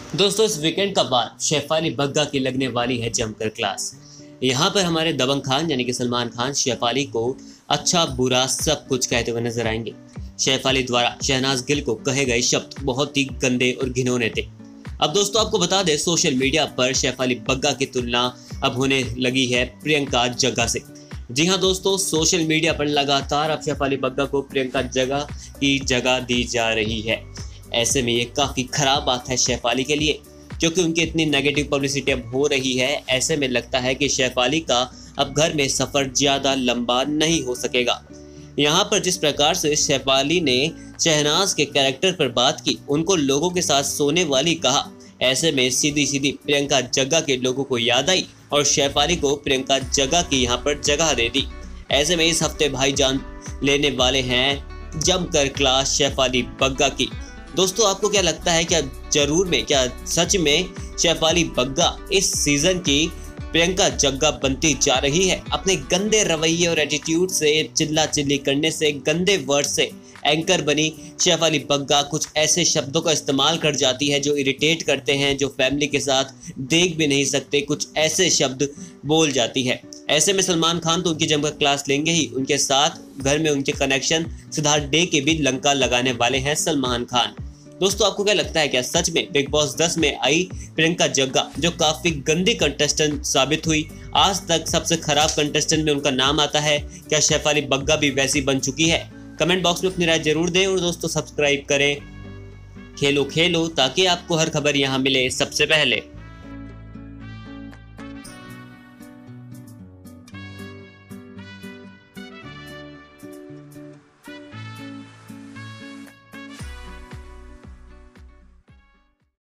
दोस्तों इस वीकेंड का बाद शेफाली बग्गा की लगने वाली है जमकर क्लास। यहाँ पर हमारे दबंग खान यानी कि सलमान खान शेफाली को अच्छा बुरा सब कुछ कहते हुए नजर आएंगे। शेफाली द्वारा शहनाज गिल को कहे गए शब्द बहुत ही गंदे और घिनौने थे। अब दोस्तों आपको बता दें, सोशल मीडिया पर शेफाली बग्गा की तुलना अब होने लगी है प्रियंका जग्गा से। जी हाँ दोस्तों, सोशल मीडिया पर लगातार अब शेफाली बग्गा को प्रियंका जग्गा की जगह दी जा रही है। ऐसे में ये काफ़ी ख़राब बात है शेफाली के लिए, क्योंकि उनकी इतनी नेगेटिव पब्लिसिटी अब हो रही है। ऐसे में लगता है कि शेफाली का अब घर में सफ़र ज़्यादा लंबा नहीं हो सकेगा। यहाँ पर जिस प्रकार से शेफाली ने शहनाज के कैरेक्टर पर बात की, उनको लोगों के साथ सोने वाली कहा, ऐसे में सीधी सीधी प्रियंका जग्गा के लोगों को याद आई और शेफाली को प्रियंका जग्गा की यहाँ पर जगह दे दी। ऐसे में इस हफ्ते भाईजान लेने वाले हैं जमकर क्लास शेफाली बग्गा की। दोस्तों आपको क्या लगता है, क्या सच में शेफाली बग्गा इस सीजन की प्रियंका जग्गा बनती जा रही है? अपने गंदे रवैये और एटीट्यूड से, चिल्ला चिल्ली करने से, गंदे वर्ड से एंकर बनी शेफाली बग्गा कुछ ऐसे शब्दों का इस्तेमाल कर जाती है जो इरिटेट करते हैं, जो फैमिली के साथ देख भी नहीं सकते, कुछ ऐसे शब्द बोल जाती है। ऐसे में सलमान खान तो उनकी जमकर क्लास लेंगे ही, उनके साथ घर में उनके कनेक्शन सिद्धार्थ डे के भी लंका लगाने वाले हैं सलमान खान। दोस्तों आपको क्या लगता है, क्या सच में बिग बॉस 10 में आई प्रियंका जग्गा, जो काफी गंदी कंटेस्टेंट साबित हुई, आज तक सबसे खराब कंटेस्टेंट में उनका नाम आता है, क्या शेफाली बग्गा भी वैसी बन चुकी है? कमेंट बॉक्स में अपनी राय जरूर दें और दोस्तों सब्सक्राइब करें खेलो खेलो, ताकि आपको हर खबर यहाँ मिले सबसे पहले।